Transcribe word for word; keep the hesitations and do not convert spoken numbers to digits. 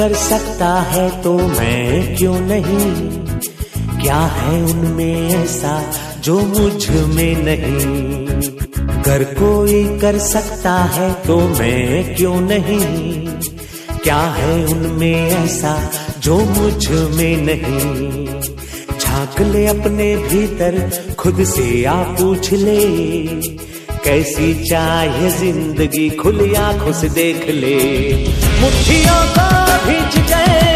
कर सकता है तो मैं क्यों नहीं? क्या है उनमें ऐसा जो मुझ में नहीं? अगर कोई कर सकता है तो मैं क्यों नहीं? क्या है उनमें ऐसा जो मुझ में नहीं? झांक ले अपने भीतर, खुद से आ पूछ ले, कैसी चाहे जिंदगी खुली आंखों से देख ले। मुट्ठियों को भींच गए